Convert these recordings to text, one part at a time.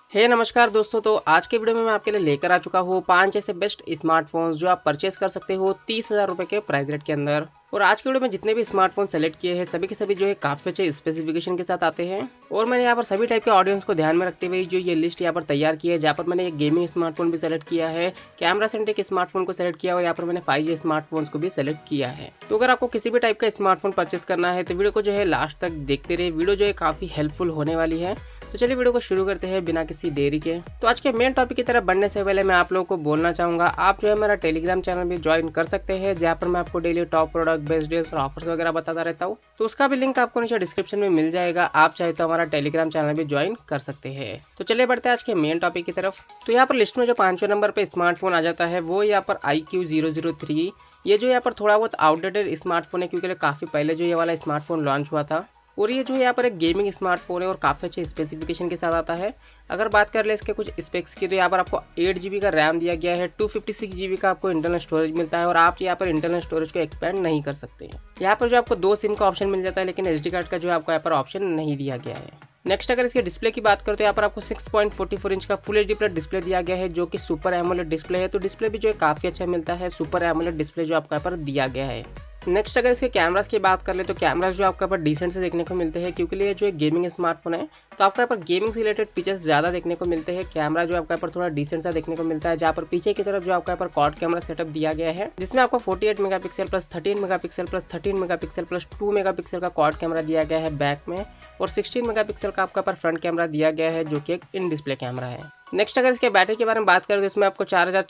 नमस्कार दोस्तों। तो आज के वीडियो में मैं आपके लिए लेकर आ चुका हूँ 5 ऐसे बेस्ट स्मार्टफोन्स जो आप परचेस कर सकते हो 30,000 रुपए के प्राइस रेट के अंदर। और आज के वीडियो में जितने भी स्मार्टफोन सेलेक्ट किए हैं सभी के सभी जो है काफी अच्छे स्पेसिफिकेशन के साथ आते हैं। और मैंने यहाँ पर सभी टाइप के ऑडियंस को ध्यान में रखते हुए जो ये लिस्ट यहाँ पर तैयार की है, जहाँ पर मैंने एक गेमिंग स्मार्टफोन भी सेलेक्ट किया है, कैमरा सेंट्रिक स्मार्टफोन को सेलेक्ट किया और यहाँ पर मैंने 5G स्मार्टफोन्स को भी सेलेक्ट किया है। तो अगर आपको किसी भी टाइप का स्मार्टफोन परचेस करना है तो वीडियो को जो है लास्ट तक देखते रहे, वीडियो जो है काफी हेल्पफुल होने वाली है। तो चलिए वीडियो को शुरू करते हैं बिना किसी देरी के। तो आज के मेन टॉपिक की तरफ बढ़ने से पहले मैं आप लोगों को बोलना चाहूंगा, आप जो है मेरा टेलीग्राम चैनल भी ज्वाइन कर सकते हैं, जहां पर मैं आपको daily top product, best deals और ऑफर्स वगैरह बताता रहता हूं। तो उसका भी लिंक आपको नीचे डिस्क्रिप्शन में मिल जाएगा, आप चाहे तो हमारा टेलीग्राम चैनल भी ज्वाइन कर सकते हैं। तो चलिए बढ़ते हैं आज के मेन टॉपिक की तरफ। तो यहाँ पर लिस्ट में जो 5वें नंबर पे स्मार्टफोन आ जाता है वो यहाँ पर IQ003। ये जो यहाँ पर थोड़ा बहुत आउटडेटेड स्मार्टफोन है, क्योंकि काफी पहले जो ये वाला स्मार्टफोन लॉन्च हुआ था। और ये जो यहाँ पर एक गेमिंग स्मार्टफोन है और काफ़ी अच्छे स्पेसिफिकेशन के साथ आता है। अगर बात कर ले इसके कुछ स्पेक्स की तो यहाँ पर आपको 8 GB का रैम दिया गया है, 256 GB का आपको इंटरनल स्टोरेज मिलता है और आप यहाँ पर इंटरनल स्टोरेज को एक्सपेंड नहीं कर सकते। यहाँ पर जो आपको 2 सिम का ऑप्शन मिल जाता है, लेकिन SD कार्ड का जो आपको यहाँ पर ऑप्शन नहीं दिया गया है। नेक्स्ट अगर इसके डिस्प्ले की बात करें तो यहाँ पर आपको 6.44 इंच का फुल HD प्लस डिस्प्ले दिया गया है, जो कि सुपर एमोलेड डिस्प्ले है। तो डिस्प्ले भी जो है काफ़ी अच्छा मिलता है, सुपर एमोलेड डिस्प्ले जो आपको यहाँ पर दिया गया है। नेक्स्ट अगर इसके कैमरास की बात कर ले तो कैमरास जो आपको यहाँ पर डिसेंट से देखने को मिलते हैं, क्योंकि ये जो एक गेमिंग स्मार्टफोन है तो आपको यहाँ पर गेमिंग से रिलेटेड फीचर्स ज़्यादा देखने को मिलते हैं। कैमरा जो आपको यहाँ पर थोड़ा डिसेंट सा देखने को मिलता है, जहाँ पर पीछे की तरफ जो आपको यहाँ पर क्वाड कैमरा सेटअप दिया गया है, जिसमें आपको 48 megapixel plus 13 megapixel plus 13 megapixel plus 2 megapixel का क्वाड कैमरा दिया गया है बैक में, और 16 मेगापिक्सल का आपका पर फ्रंट कैमरा दिया गया है, जो कि एक इन डिस्प्ले कैमरा है। नेक्स्ट अगर इसके बैटरी के बारे में बात करें तो इसमें आपको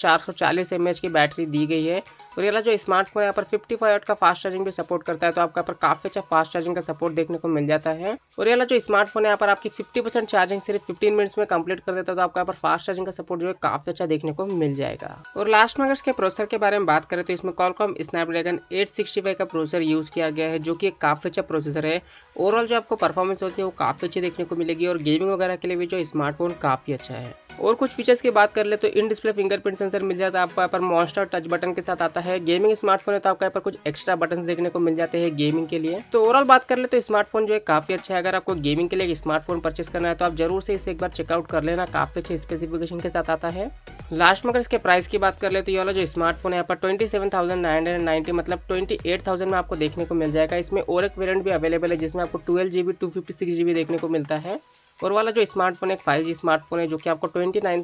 4440 mAh की बैटरी दी गई है। और ये जो स्मार्टफोन है यहाँ पर 55 वाट का फास्ट चार्जिंग भी सपोर्ट करता है, तो आपको यहाँ पर काफी अच्छा फास्ट चार्जिंग का सपोर्ट देखने को मिल जाता है। और ये जो स्मार्टफोन है यहाँ पर आपकी 50% चार्जिंग सिर्फ 15 मिनट्स में कंप्लीट कर देता है, तो आपको यहाँ पर फास्ट चार्जिंग का सपोर्ट जो है काफी अच्छा देखने को मिल जाएगा। और लास्ट में अगर इसके प्रोसेसर के बारे में बात करें तो इसमें Qualcomm Snapdragon 865 का प्रोसेसर यूज किया गया है, जो कि एक काफी अच्छा प्रोसेसर है। ओवरऑल जो आपको परफॉर्मेंस होती है वो काफी अच्छी देखने को मिलेगी, और गेमिंग वगैरह के लिए भी जो स्मार्टफोन काफी अच्छा है। और कुछ फीचर्स की बात कर ले तो इन डिस्प्ले फिंगरप्रिंट सेंसर मिल जाता है आपको यहाँ पर, मॉन्स्टर टच बटन के साथ आता है। गेमिंग स्मार्टफोन है तो आपको यहाँ पर कुछ एक्स्ट्रा बटन देखने को मिल जाते हैं गेमिंग के लिए। तो ओवरऑल बात कर ले तो स्मार्टफोन जो है काफी अच्छा है। अगर आपको गेमिंग के लिए स्मार्टफोन परचेस करना है तो आप जरूर से इसे एक बार चेकआउट कर लेना, काफी अच्छे स्पेसिफिकेशन के साथ आता है। लास्ट में अगर इसके प्राइस की बात कर ले तो ये वाला जो स्मार्टफोन है यहाँ पर 27,990 मतलब 28,000 में आपको देखने को मिल जाएगा। इसमें और एक वेरिएंट भी अवेलेबल है जिसमें आपको 12 GB 256 GB देखने को मिलता है। और वाला जो स्मार्टफोन एक 5G स्मार्टफोन है, जो कि आपको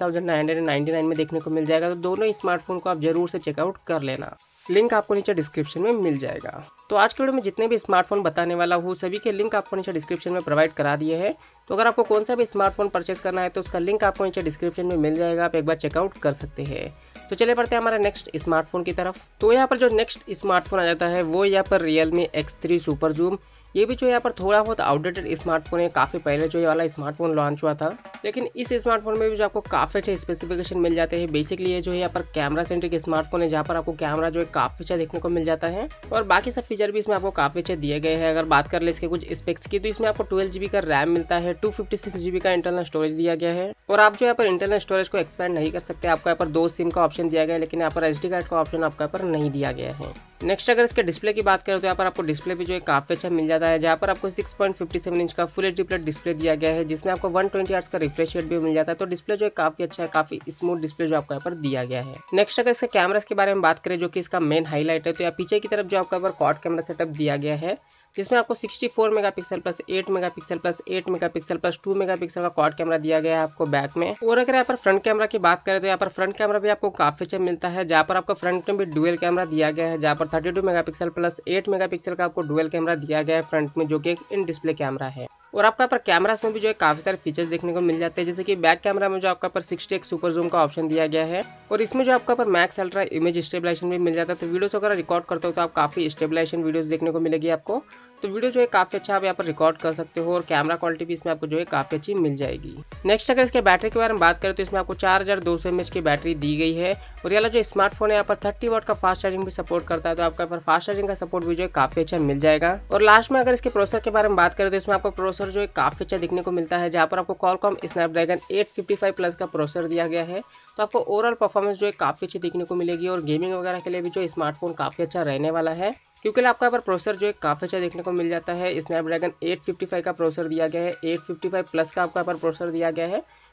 29,999 में देखने को मिल जाएगा। तो दोनों स्मार्टफोन को आप जरूर से चेकआउट कर लेना, लिंक आपको नीचे डिस्क्रिप्शन में मिल जाएगा। तो आज के वीडियो में जितने भी स्मार्टफोन बताने वाला हूँ सभी के लिंक आपको नीचे डिस्क्रिप्शन में प्रोवाइड करा दिए हैं। तो अगर आपको कौन सा भी स्मार्टफोन परचेस करना है तो उसका लिंक आपको नीचे डिस्क्रिप्शन में मिल जाएगा, आप एक बार चेकआउट कर सकते हैं। तो चलिए बढ़ते हैं हमारे नेक्स्ट स्मार्टफोन की तरफ। तो यहाँ पर जो नेक्स्ट स्मार्टफोन आ जाता है वो यहाँ पर Realme X3 सुपर जूम। ये भी जो यहाँ पर थोड़ा बहुत आउटडेटेड स्मार्टफोन है, काफ़ी पहले जो ये वाला स्मार्टफोन लॉन्च हुआ था, लेकिन इस स्मार्टफोन में भी जो आपको काफ़ी अच्छे स्पेसिफिकेशन मिल जाते हैं। बेसिकली ये जो है यहाँ पर कैमरा सेंट्रिक स्मार्टफोन है, जहाँ पर आपको कैमरा जो है काफ़ी अच्छा देखने को मिल जाता है, और बाकी सब फीचर भी इसमें आपको काफ़ी अच्छे दिए गए हैं। अगर बात कर ले इसके कुछ स्पेक्स की तो इसमें आपको 12 GB का रैम मिलता है, 256 GB का इंटरनल स्टोरेज दिया गया है, और आप जो यहाँ पर इंटरनल स्टोरेज को एक्सपेंड नहीं कर सकते। आपको यहाँ पर 2 सिम का ऑप्शन दिया गया है, लेकिन यहाँ पर SD कार्ड का ऑप्शन आपको यहाँ पर नहीं दिया गया है। नेक्स्ट अगर इसके डिस्प्ले की बात करें तो यहाँ पर आपको डिस्प्ले भी जो है काफ़ी अच्छा मिल जाता है, जहाँ पर आपको 6.57 इंच का फुल HD प्लस डिस्प्ले दिया गया है, जिसमें आपको 120 हर्ट्ज का रिफ्रेश रेट भी मिल जाता है। तो डिस्प्ले जो है काफ़ी अच्छा है, काफ़ी स्मूथ डिस्प्ले जो आपको यहाँ पर दिया गया है। नेक्स्ट अगर इसके कैमरास के बारे में बात करें, जो कि इसका मेन हाईलाइट है, तो यहाँ पीछे की तरफ जो आपको यहाँ पर क्वाड कैमरा सेटअप दिया गया है, जिसमें आपको 64 megapixel plus 8 megapixel plus 8 megapixel plus 2 megapixel का क्वाड कैमरा दिया गया है आपको बैक में। और अगर यहाँ पर फ्रंट कैमरा की बात करें तो यहाँ पर फ्रंट कैमरा भी आपको काफी अच्छा मिलता है, जहाँ पर आपको फ्रंट में भी डुअल कैमरा दिया गया है, जहाँ पर 32 मेगापिक्सल प्लस 8 मेगापिक्सल का आपको डुअल कैमरा दिया गया है फ्रंट में, जो कि एक इन डिस्प्ले कैमरा है। और आपका पर कैमरास में भी जो है काफी सारे फीचर्स देखने को मिल जाते हैं, जैसे कि बैक कैमरा में जो आपका पर 60x सुपर जूम का ऑप्शन दिया गया है, और इसमें जो आपका पर मैक्स अल्ट्रा इमेज स्टेबलाइजेशन भी मिल जाता है। तो वीडियोस अगर रिकॉर्ड करते हो तो आप काफी स्टेबलाइजेशन वीडियोस देखने को मिलेगी आपको। तो वीडियो जो है काफी अच्छा आप यहाँ पर रिकॉर्ड कर सकते हो, और कैमरा क्वालिटी भी इसमें आपको जो है काफी अच्छी मिल जाएगी। नेक्स्ट अगर इसके बैटरी के बारे में बात करें तो इसमें आपको 4200 mAh की बैटरी दी गई है, और ये जो स्मार्टफोन है यहाँ पर 30 वाट का फास्ट चार्जिंग भी सपोर्ट करता है, तो आपका पर फास्ट चार्जिंग का सपोर्ट भी जो है काफी अच्छा मिल जाएगा। और लास्ट में अगर इसके प्रोसेसर के बारे में बात करें तो इसमें आपको प्रोसेसर जो है काफी अच्छा दिखने को मिलता है, जहाँ पर आपको Qualcomm Snapdragon 855 प्लस का प्रोसेसर दिया गया है। तो आपको ओवरऑल परफॉर्मेंस जो है काफी अच्छी देखने को मिलेगी, और गेमिंग वगैरह के लिए भी जो स्मार्टफोन काफी अच्छा रहने वाला है, क्योंकि आपका पर प्रोसेसर जो है काफी अच्छा देखने को मिल जाता है। स्नैपड्रैगन 855 का प्रोसेसर दिया गया है, 855 प्लस का आपका पर प्रोसेसर दिया गया है,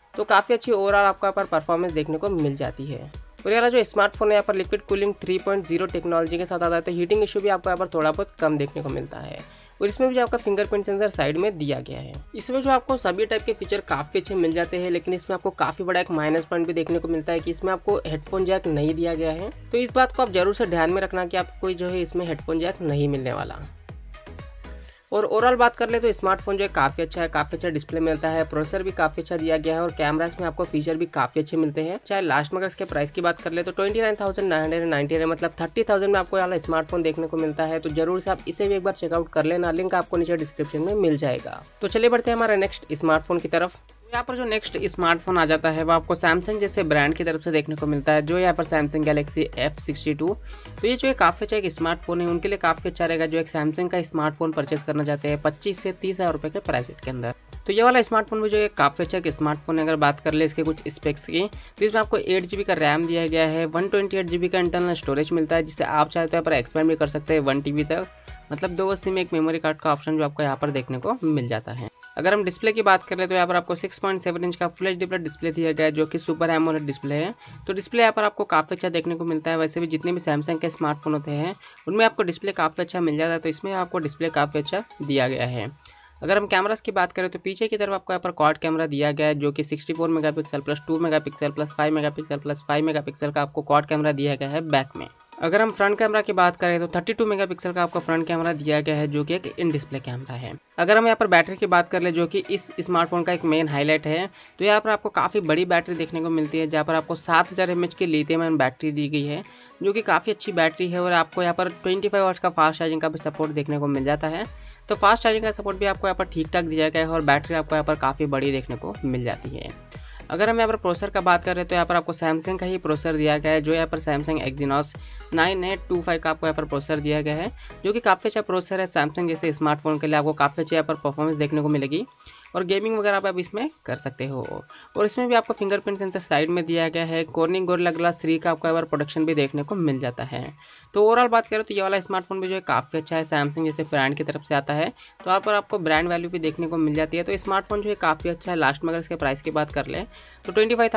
तो काफ़ी अच्छी ओवरऑल आपको यहाँ पर परफॉर्मेंस देखने को मिल जाती है। और यार जो स्मार्टफोन है यहाँ पर लिक्विड कूलिंग 3.0 टेक्नोलॉजी के साथ आता है, तो हीटिंग इशू भी आपको यहाँ पर थोड़ा बहुत कम देखने को मिलता है। और इसमें भी जो आपका फिंगरप्रिंट सेंसर साइड में दिया गया है। इसमें जो आपको सभी टाइप के फीचर काफ़ी अच्छे मिल जाते हैं, लेकिन इसमें आपको काफ़ी बड़ा एक माइनस पॉइंट भी देखने को मिलता है कि इसमें आपको हेडफोन जैक नहीं दिया गया है। तो इस बात को आप जरूर से ध्यान में रखना कि आपको जो है इसमें हेडफोन जैक नहीं मिलने वाला। और ओवरऑल बात कर ले तो स्मार्टफोन जो है काफ़ी अच्छा है, काफ़ी अच्छा डिस्प्ले मिलता है, प्रोसेसर भी काफ़ी अच्छा दिया गया है और कैमरास में आपको फीचर भी काफ़ी अच्छे मिलते हैं। चाहे लास्ट में अगर इसके प्राइस की बात कर ले तो 29,990 है, मतलब 30,000 में आपको यहाँ स्मार्टफोन देखने को मिलता है। तो जरूर से आप इसे भी एक बार चेकआउट कर लेना, लिंक आपको नीचे डिस्क्रिप्शन में मिल जाएगा। तो चलिए बढ़ते हैं हमारे नेक्स्ट स्मार्टफोन की तरफ। यहाँ पर जो नेक्स्ट स्मार्टफोन आ जाता है वो आपको सैमसंग जैसे ब्रांड की तरफ से देखने को मिलता है, जो यहाँ पर सैमसंग गैलेक्सी F62। तो ये जो है काफ़ी अच्छा एक स्मार्टफोन है, उनके लिए काफ़ी अच्छा रहेगा जो एक सैमसंग का स्मार्टफोन परचेस करना चाहते हैं 25 से 30,000 रुपये के प्राइस रेट के अंदर। तो ये वाला स्मार्टफोन भी जो है काफ़ी अच्छा एक स्मार्टफोन है। अगर बात कर ले इसके कुछ स्पेक्स की, तो इसमें आपको 8GB का रैम दिया गया है, 128GB का इंटरनल स्टोरेज मिलता है, जिससे आप चाहे तो यहाँ पर एक्सपेंड भी कर सकते हैं 1TB तक, मतलब 2 सिम एक मेमोरी कार्ड का ऑप्शन जो आपको यहाँ पर देखने को मिल जाता है। अगर हम डिस्प्ले की बात करें तो यहाँ पर आपको 6.7 इंच का फुल एचडी प्लस डिस्प्ले दिया गया है, जो कि सुपर एमोलेड डिस्प्ले है। तो डिस्प्ले यहाँ पर आपको काफ़ी अच्छा देखने को मिलता है। वैसे भी जितने भी सैमसंग के स्मार्टफोन होते हैं उनमें आपको डिस्प्ले काफ़ी अच्छा मिल जाता है, तो इसमें आपको डिस्प्ले काफ़ी अच्छा दिया गया है। अगर हम कैमरास की बात करें तो पीछे की तरफ आपको यहाँ पर क्वाड कैमरा दिया गया है, जो कि 64 megapixel plus 2 megapixel plus 5 megapixel plus 5 megapixel का आपको क्वाड कैमरा दिया गया है बैक में। अगर हम फ्रंट कैमरा की बात करें तो 32 मेगापिक्सल का आपको फ्रंट कैमरा दिया गया है, जो कि एक इन डिस्प्ले कैमरा है। अगर हम यहाँ पर बैटरी की बात कर ले, जो कि इस स्मार्टफोन का एक मेन हाईलाइट है, तो यहाँ पर आपको काफ़ी बड़ी बैटरी देखने को मिलती है, जहाँ पर आपको 7000 mAh की लिथियम आयन बैटरी दी गई है, जो कि काफ़ी अच्छी बैटरी है। और आपको यहाँ पर 25 वाट्स का फास्ट चार्जिंग का भी सपोर्ट देखने को मिल जाता है। तो फास्ट चार्जिंग का सपोर्ट भी आपको यहाँ पर ठीक ठाक दिया गया है और बैटरी आपको यहाँ पर काफ़ी बड़ी देखने को मिल जाती है। अगर हम यहाँ पर प्रोसेसर का बात करें तो यहाँ पर आपको सैमसंग का ही प्रोसेसर दिया गया है, जो यहाँ पर सैमसंग एक्जीनोस 9825 का आपको यहाँ पर प्रोसेसर दिया गया है, जो कि काफ़ी अच्छा प्रोसेसर है। सैमसंग जैसे स्मार्टफोन के लिए आपको काफ़ी अच्छी यहाँ पर परफॉर्मेंस देखने को मिलेगी और गेमिंग वगैरह आप इसमें कर सकते हो। और इसमें भी आपको फिंगरप्रिंट सेंसर साइड में दिया गया है। कॉर्निंग गोरिल्ला ग्लास 3 का आपको यहाँ पर प्रोडक्शन भी देखने को मिल जाता है। तो ओवरऑल बात करें तो ये वाला स्मार्टफोन भी जो है काफ़ी अच्छा है, सैमसंग जैसे ब्रांड की तरफ से आता है, तो यहाँ पर आपको ब्रांड वैल्यू भी देखने को मिल जाती है। तो स्मार्टफोन जो है काफ़ी अच्छा है। लास्ट में अगर इसके प्राइस की बात कर ले तो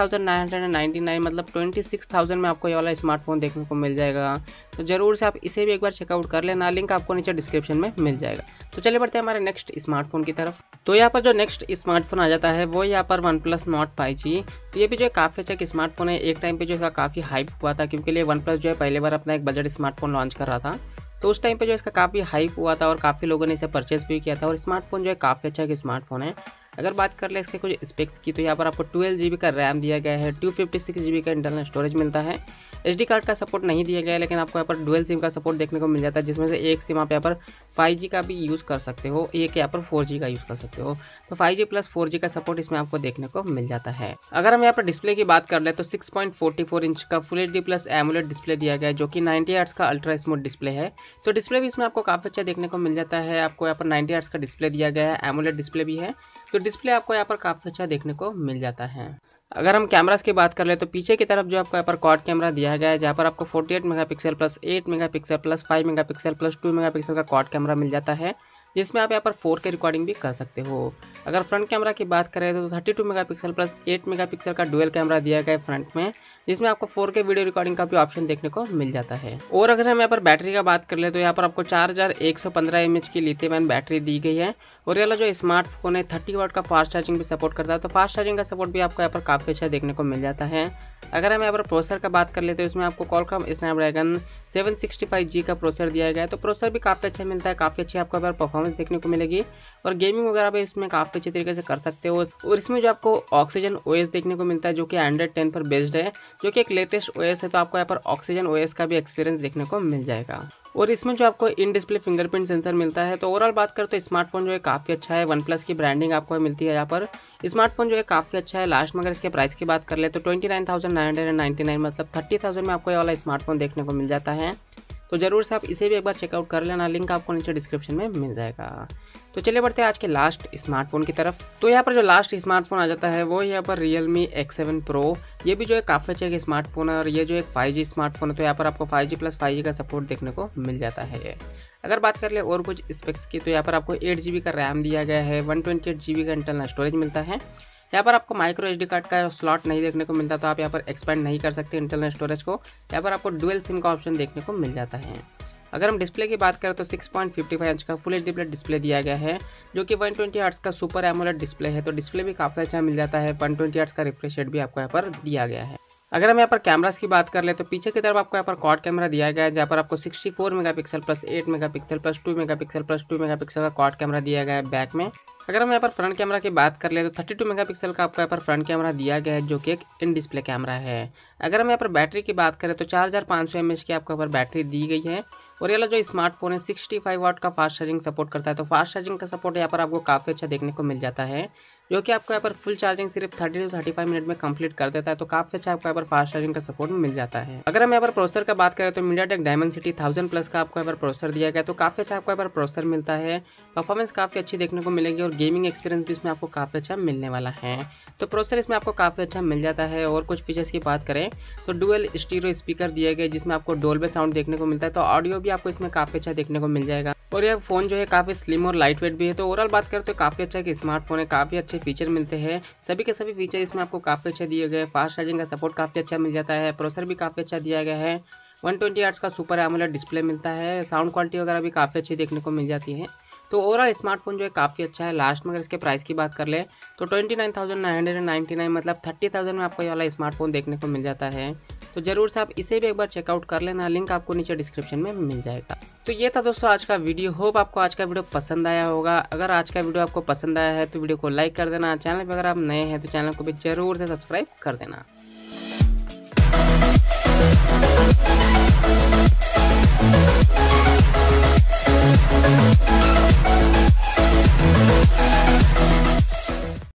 25,999, मतलब 26,000 में आपको ये वाला स्मार्टफोन देखने को मिल जाएगा। तो जरूर से आप इसे भी एक बार चेकआउट कर लेना, लिंक आपको नीचे डिस्क्रिप्शन में मिल जाएगा। तो चलिए बढ़ते हैं हमारे नेक्स्ट स्मार्टफोन की तरफ। तो यहाँ पर जो नेक्स्ट स्मार्टफोन आ जाता है वो यहाँ पर OnePlus Nord 5G। तो ये भी जो है काफ़ी अच्छा स्मार्टफोन है। एक टाइम पे जो इसका काफ़ी हाइप हुआ था, क्योंकि ये OnePlus जो है पहले बार अपना एक बजट स्मार्टफोन लॉन्च कर रहा था। तो उस टाइम पे जो इसका काफ़ी हाइप हुआ था और काफ़ी लोगों ने इसे परचेस भी किया था। और स्मार्टफोन जो है काफ़ी अच्छा एक स्मार्टफोन है। अगर बात कर ले इसके कुछ स्पेक्स की, तो यहाँ पर आपको 12GB का रैम दिया गया है, 256GB का इंटरनल स्टोरेज मिलता है। SD कार्ड का सपोर्ट नहीं दिया गया है, लेकिन आपको यहाँ पर डुअल सिम का सपोर्ट देखने को मिल जाता है, जिसमें से एक सिम आप यहाँ पर 5G का भी यूज़ कर सकते हो, एक यहाँ पर 4G का यूज़ कर सकते हो। तो 5G प्लस 4G का सपोर्ट इसमें आपको देखने को मिल जाता है। अगर हम यहाँ पर डिस्प्ले की बात कर ले तो 6.44 इंच का full HD plus AMOLED display दिया गया है, जो कि 90 हर्ट्ज का अल्ट्रा स्मूथ डिस्प्ले है। तो डिस्प्ले भी इसमें आपको काफ़ी अच्छा देखने को मिल जाता है। आपको यहाँ पर 90 हर्ट्ज का डिस्प्ले दिया गया है, एमोलेड डिस्प्ले भी है, तो डिस्प्ले आपको यहाँ पर काफ़ी अच्छा देखने को मिल जाता है। अगर हम कैमरास की बात कर ले तो पीछे की तरफ जो आपको यहाँ पर क्वाड कैमरा दिया गया है, जहाँ पर आपको 48 megapixel plus 8 megapixel plus 5 megapixel plus 2 megapixel का क्वाड कैमरा मिल जाता है, जिसमें आप यहाँ पर 4K रिकॉर्डिंग भी कर सकते हो। अगर फ्रंट कैमरा की बात करें तो 32 मेगापिक्सल प्लस 8 मेगापिक्सल का डुअल कैमरा दिया गया है फ्रंट में, जिसमें आपको 4K वीडियो रिकॉर्डिंग का भी ऑप्शन देखने को मिल जाता है। और अगर हम यहाँ पर बैटरी का बात कर ले तो यहाँ पर आपको 4115 mAh की लिथियम आयन बैटरी दी गई है। और ये जो स्मार्टफोन है 30 वाट का फास्ट चार्जिंग भी सपोर्ट करता है, तो फास्ट चार्जिंग का सपोर्ट भी आपको यहाँ पर काफ़ी अच्छा देखने को मिल जाता है। अगर हम यहाँ पर प्रोसेसर का बात कर लेते हैं तो इसमें आपको Qualcomm Snapdragon 765G का प्रोसेसर दिया गया है। तो प्रोसेसर भी काफ़ी अच्छा मिलता है, काफ़ी अच्छी आपको यहाँ पर परफॉर्मेंस देखने को मिलेगी और गेमिंग वगैरह भी इसमें काफ़ी अच्छे तरीके से कर सकते हो। और इसमें जो आपको Oxygen OS देखने को मिलता है, जो कि Android 10 पर बेस्ड है, जो कि एक लेटेस्ट OS है, तो आपको यहाँ पर Oxygen OS का भी एक्सपीरियंस देखने को मिल जाएगा। और इसमें जो आपको इन डिस्प्ले फिंगरप्रिंट सेंसर मिलता है। तो ओवरऑल बात करें तो स्मार्टफोन जो है काफ़ी अच्छा है। OnePlus की ब्रांडिंग आपको मिलती है यहाँ पर। स्मार्टफोन जो है काफ़ी अच्छा है। लास्ट में अगर इसके प्राइस की बात कर ले तो 29,999, मतलब 30,000 में आपको ये वाला स्मार्टफोन देखने को मिल जाता है। तो जरूर से आप इसे भी एक बार चेकआउट कर लेना, लिंक आपको नीचे डिस्क्रिप्शन में मिल जाएगा। तो चलिए बढ़ते हैं आज के लास्ट स्मार्टफोन की तरफ। तो यहाँ पर जो लास्ट स्मार्टफोन आ जाता है वो यहाँ पर Realme X7 Pro। ये भी जो है काफ़ी अच्छा एक स्मार्टफोन है और ये जो एक 5G स्मार्टफोन है, तो यहाँ पर आपको 5G प्लस 5G का सपोर्ट देखने को मिल जाता है। अगर बात कर ले और कुछ स्पेक्स की, तो यहाँ पर आपको 8GB का रैम दिया गया है, 128GB का इंटरनल स्टोरेज मिलता है। यहाँ पर आपको माइक्रो SD कार्ड का स्लॉट नहीं देखने को मिलता, तो आप यहाँ पर एक्सपेंड नहीं कर सकते इंटरनल स्टोरेज को। यहाँ पर आपको डुअल सिम का ऑप्शन देखने को मिल जाता है। अगर हम डिस्प्ले की बात करें तो 6.55 इंच का फुल HD प्लस डिस्प्ले दिया गया है, जो कि 120 हर्ट्ज का सुपर एमोलेड डिस्प्ले है। तो डिस्प्ले भी काफ़ी अच्छा मिल जाता है। 120 हर्ट्ज का रिफ्रेश रेट भी आपको यहाँ पर दिया गया है। अगर हम यहाँ पर कैमरास की बात कर ले तो पीछे की तरफ आपको यहाँ पर क्वाड कैमरा दिया गया है, जहाँ पर आपको 64 megapixel plus 8 megapixel plus 2 megapixel plus 2 megapixel का क्वाड कैमरा दिया गया है बैक में। अगर हम यहाँ पर फ्रंट कैमरा की बात कर ले तो 32 मेगापिक्सल का आपको यहाँ पर फ्रंट कैमरा दिया गया है, जो कि एक इन डिस्प्ले कैमरा है। अगर हम यहाँ पर बैटरी की बात करें तो 4500 mAh की आपको यहाँ पर बैटरी दी गई है। और ये जो स्मार्टफोन है 65 वाट का फास्ट चार्जिंग सपोर्ट करता है। तो फास्ट चार्जिंग का सपोर्ट यहाँ पर आपको काफ़ी अच्छा देखने को मिल जाता है, जो कि आपको यहाँ पर फुल चार्जिंग सिर्फ 30 से 35 मिनट में कंप्लीट कर देता है। तो काफ़ी अच्छा आपको यहाँ पर फास्ट चार्जिंग का सपोर्ट मिल जाता है। अगर हम यहाँ पर प्रोसेसर का बात करें तो MediaTek Dimensity 1000 प्लस का आपको यहाँ पर प्रोसेसर दिया गया, तो काफ़ी अच्छा आपको यहाँ पर प्रोसेसर मिलता है। परफॉर्मेंस काफ़ी अच्छी देखने को मिलेगी और गेमिंग एक्सपीरियंस भी इसमें आपको काफ़ी अच्छा मिलने वाला है। तो प्रोसेसर इसमें आपको काफ़ी अच्छा मिल जाता है। और कुछ फीचर्स की बात करें तो डुअल स्टीरियो स्पीकर दिए गए, जिसमें आपको डोल्बे साउंड देखने को मिलता है। तो ऑडियो भी आपको इसमें काफ़ी अच्छा देखने को मिल जाएगा। और यह फ़ोन जो है काफ़ी स्लिम और लाइट वेट भी है। तो ओवरऑल बात करें तो काफ़ी अच्छा एक स्मार्टफोन है, काफ़ी अच्छे फीचर मिलते हैं। सभी के सभी फीचर इसमें आपको काफ़ी अच्छा दिए गए। फास्ट चार्जिंग का सपोर्ट काफ़ी अच्छा मिल जाता है। प्रोसेसर भी काफ़ी अच्छा दिया गया है। 120 हर्ट्ज का सुपर एमोलेड डिस्प्ले मिलता है। साउंड क्वालिटी वगैरह भी काफ़ी अच्छी देखने को मिल जाती है। तो ओवरऑल स्मार्टफोन जो है काफ़ी अच्छा है। लास्ट में अगर इसके प्राइस की बात कर ले तो 29,999 मतलब 30,000 में आपको ये वाला स्मार्टफोन देखने को मिल जाता है। तो जरूर से आप इसे भी एक बार चेकआउट कर लेना, लिंक आपको नीचे डिस्क्रिप्शन में मिल जाएगा। तो ये था दोस्तों आज का वीडियो। होप आपको आज का वीडियो पसंद आया होगा। अगर आज का वीडियो आपको पसंद आया है तो वीडियो को लाइक कर देना। चैनल पर अगर आप नए हैं तो चैनल को भी जरूर से सब्सक्राइब कर देना।